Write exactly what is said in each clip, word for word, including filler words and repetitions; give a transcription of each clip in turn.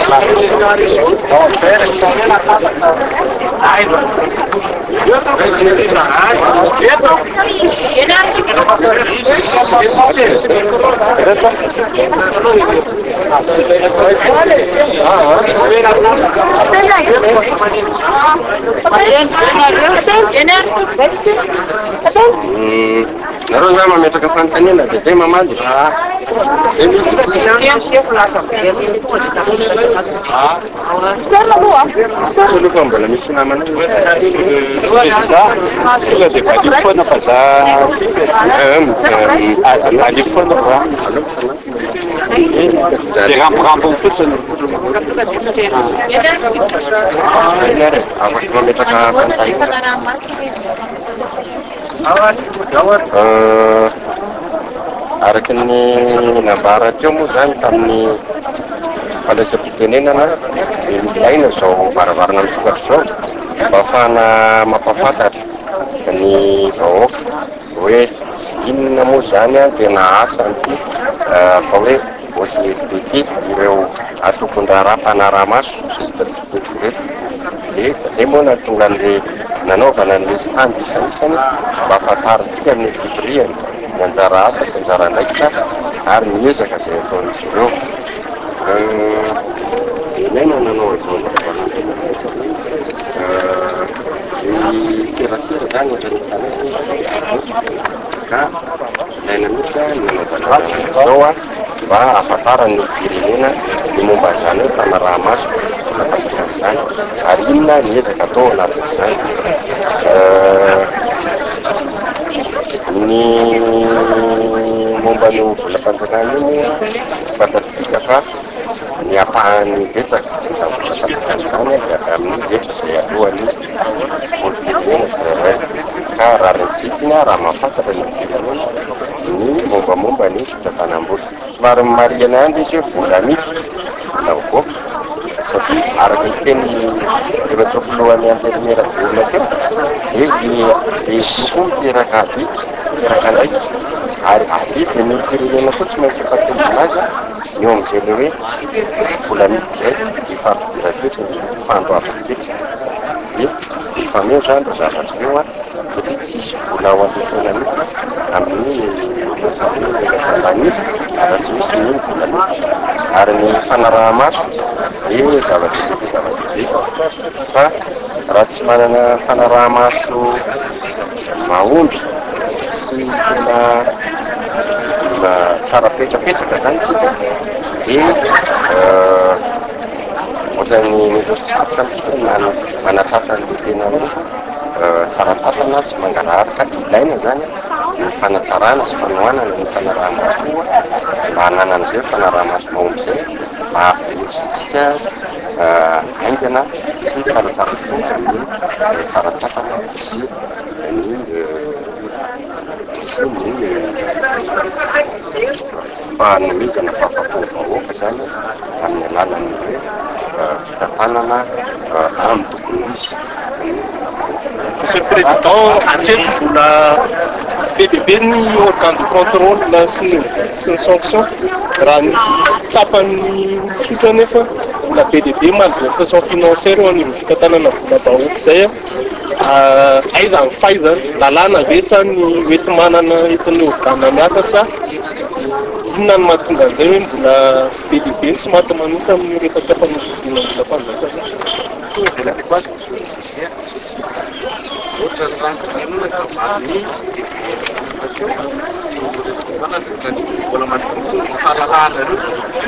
nareo za mametraka fanontaniana dia zay mamaly zay misy alofa mbola misy namana tonga dia valio foana fa za alio foana fa dia ramporampony fotsiny nare afaka mametraka fanontaniana araky ny nambara teo moa zany tamin'ny falaisam-pitenenana dia milaina zao varavarana misokatra zao mba ahafahana mampafantatra ny vahoaka hoe inona moa zany a tena asany fa hoe possibilité ireo atokondraraha mpanaraha-maso sitatsiteto reto dia zay moa natonga an'le nanaovana an'le stand isanisany mba afantarintsika amin'ny tsipiriany ny anjara asa sy anjara ndraikitra ary miezaka zay ataon'izy ireo ilaina nanao izao ny serasera zany ohatrany ka ilaina mihitsy ny nanaovana zao a mba afantarany firenena ny momba zany hoe mpanaraha-maso napatikanyzany ary inona miezaka atao anatin'izany ny momba no volam-panjakana io moa fantatritsika fa ny ampahany betsaka volam-panjakana zany dia amin'ny vetra zay alohany olo-pirenena zay ka raha resitsina raha mahafantatra ny firenena ny mombamomba ny fitatanam-bola somary mariana andro izy hoe vola misy vola voaka satria araky ny teny efatao filohan'ny intérimaire volona teo dia izy koa miteraka ady miteraka andraiky ary ady dia ny firenena koa tsy maintsy ampatsendinazy eo am'izay le hoe vola misy zay ifampidirakety fando afakety dia efa meo zany ro zavatra eo a satria tsisy vola ao ampiasaina mihitsy amin'ny ambany raha tsy misy miny vola mihitsy ary ny fanaraha-maso dia zavatra lehibe zavatra lehibe fa raha tsy manana fanaraha-maso mahomby sy tena tsara petrapetraka zany tsika dia ohatrany milosytsika mitsika manatratra ny tena tsara tatana sy mangarahary ka ilaina zany ny fanatsarana sy fanohanana ny fanaraha-maso mba hananan'izay fanaraha-maso mahomby zay mba ampilositsika haingana sy tsaratsara fotoana amin'ny tsara tatana sy ny sy ny fanomezana fahafapo-vahoaka zany amin'ny alalan'ny hoe fitatanana amin'ny tokony misy. Monsieur le Président, hatreto mbola be dia be ny organe de contrôle sy ny sy ny sanction raha ny tsapan'ny sotra nefa mbola be dia be malversation financière ho an'io fitatanana vola vahoaka zay a aiza ny fahaizany lalàna ve sa ny mety manana etin'ny organe miasa sa inona ny mahatonga an'izay hoe mbola be dia be tsy maty manota amin'ny resaka fanosodina vola mpanjakana. Otra ranka inona ka zany manatokany mbola matokony fahalalahana reo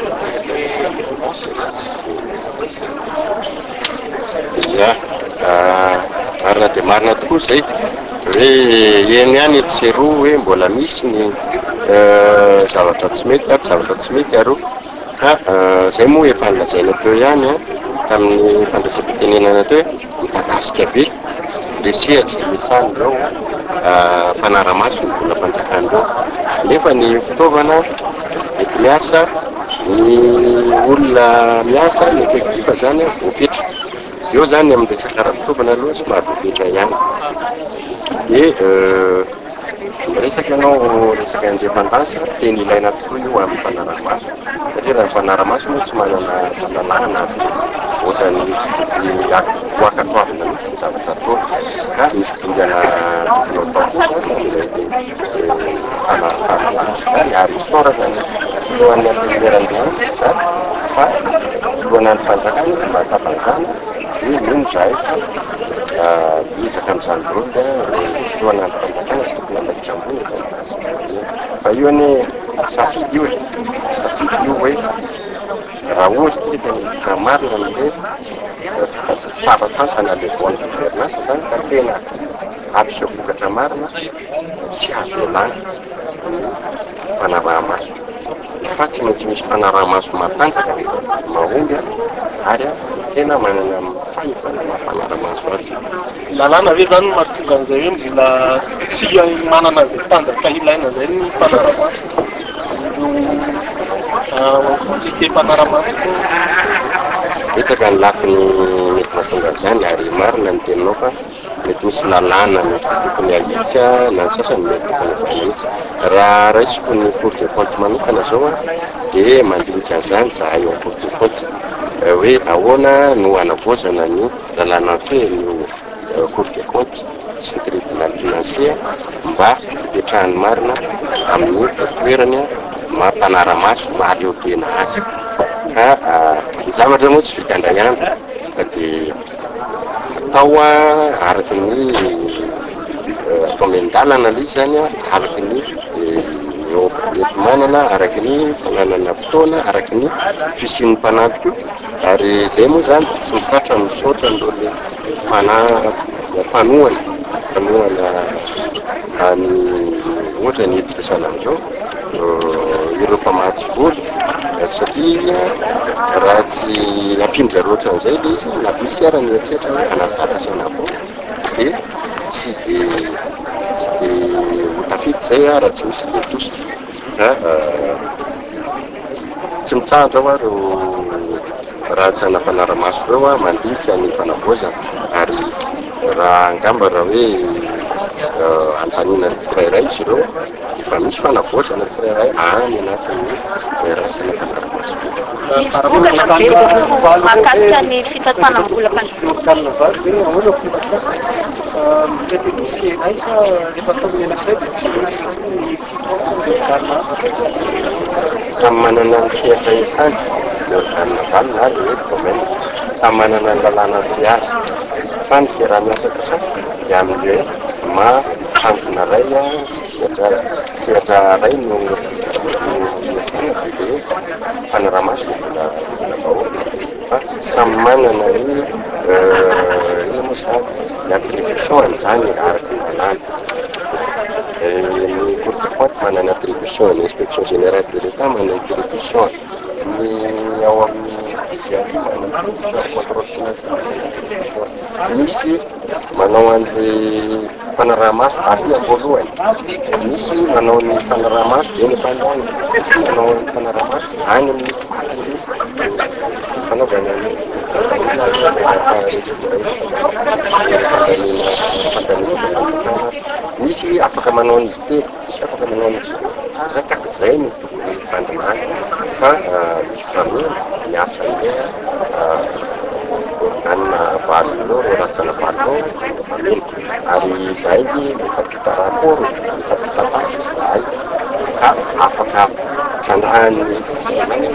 ya marina dia marina tokoa zay hoe eny ihany ety sy roa hoe mbola misy ny zavatra tsy mety ary zavatra tsy mety aro ka zay moa efa nilazaina teo ihany a tamin'ny fandraisam-pitenenana teo hoe midadasika be le sehatra misany reo mpanara-maso ny vola mpanjakan'ireo nefa ny fitaovana mety miasa ny olona miasa ny effectif zany voafetra eo zany amin'ny resaka raha fitaovana aloha somary voafetra ihany dia resaka ianao resaka indépendance teny ilaina tokoa io amin'ny mpanara-maso satria raha ny fanaramaso moa tsy manana fahalalahana ohatrany wakatoavina mihitsy ny zavatra ataony ka misy dingana tokony atao amin'izay fahalalahana zany ary misoratra lohan'ny ampimeran-doha zany fa lohan'ny fanjakana izy mba hatsapan'izany dia ino zahay bizaka amin'izany dolonga lohan'ny fanjakana tokony ampahitram-bony fa io ane safidy io e safidy io hoe raha ohatry tika midika marina am'le tsava-tantana le voan'ny gouvernansy zany ka tena ampiseho vokatra marina tsy avelany fanaraha-maso fa tsy maintsy misy fanaraha-maso matanjaka mahomby ary tena manana fahefana mampanara-maso azy. Lalàna ve zany mahatonga an'izay hoe mbola tsy manana zay tanjaka ilaina zay ny fanaraha-maso ite fanaraha-maso betsaka ny lafiny mety mahatonga an'izany ary marina ny teninao fa mety misy lalàna mety tokony ahitsy na ny sasany mety tokony ahitsy raha raisiko ny cour de compte manokana zao a dia mandinika an'izany zahay eo cour de compte hoe ahoana no anavoazana ny lalàna feno cour de compte sy ny tribunal financier mba hipetrahany marina amin'ny toerany mampanara-maso mahaleo-tena azy ka ny zavatra moa tsy vikandray andro fa dia atao a araky ny atao mendalana le izy zany a araky ny manana araky ny fananana fotoana araky ny fisin'ny mpanampy io ary zay moa zany tsy mitsatra misaotra ndro le mpana- mpanohana mpanohana any ohatra ny edikasana am'izao ireo mpamatsy voly satria raha tsy ampindra roatra an'izay le izy na misy ara ny eritretra hoe anatsara sanavo dia tsy de tsy de hotafity zay a raha tsy misy le tosika ka tsy mitsahatra ao a reo raha tsy anafanara-maso reo a mandika ny fanavoazana ary raha angamba raha hoe antanina tsirairay izy ireo efa misy fanavoazana tsirairay any anatin'ny raha tsy anafanara-maso misy vokatra be mahakasika ny fitantanam-bola fanjoorkalina vary ve ahoana fomba kasa mety misy aisa rehefa ataony anak'iray dia tsy ny fitoakalina samy manana ny fihatra isany ny organina vany na le hoe domaine samy manana ny lalàna fiazy fa ny fiaraha-miasa kosa dia amin'le ma tanjona ray a sy sehatra sehatra ray no iasana dia le fanaraha-maso le vola vola vahoaka fa samy manana ny ina moa zany ny attribution zany araky ny lalàna ny cour de compte manana attribution ny inspection générale de l'état manana attribution ny ao amin'ny contrôle financier misy manao an'le fanaraha-maso aty am-voalohany misy manao ny fanaraha-maso eny am-panjana misy manao ny fanaraha-maso any amin'ny fanaovana ny misy afaka manao n'izy telo misy afaka manao n'izy zaka zay no tokony fandrinany fa misy famille miasa ile organe valo io ratsana valo famille ary zay mifampita rapport mifampita tapy zahay ka afaka trandrahany zany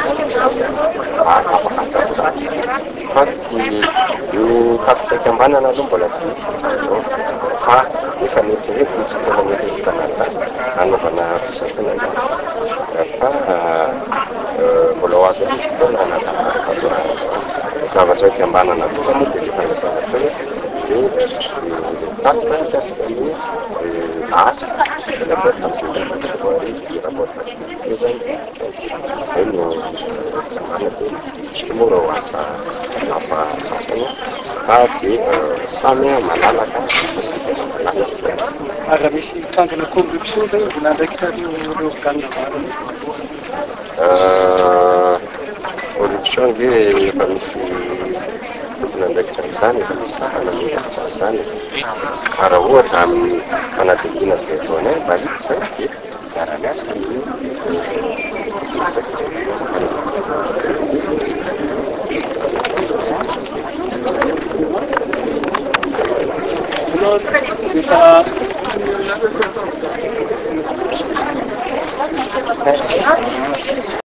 afaka tsaratsara fa tsy ny tapitraiky ambanana aloha mbola tsy misy zao fa efa mietrerety misy fotoana mieteretana zany anaovana fisantenana fa mbola ho avy any fotoana anatanaa zavatra ky ambanana kosa moa dia rehefa zavatra hoe dia tatika mikasika ny asa rapport d'ampivoary rapport d'activité zany zay no amana dia isika moa raha ho asa hafa sasany fa dia samy malalaka malalaka ary misy trangana corruption zay mbola andraikitra reo organe valo corruption ge efa misy tokony andraikitra am'izany efa misy raha nanondraka zany fa raha ohatra amin'ny fanadihina zay ataony mba hity zay dia miara-miasa ny Efa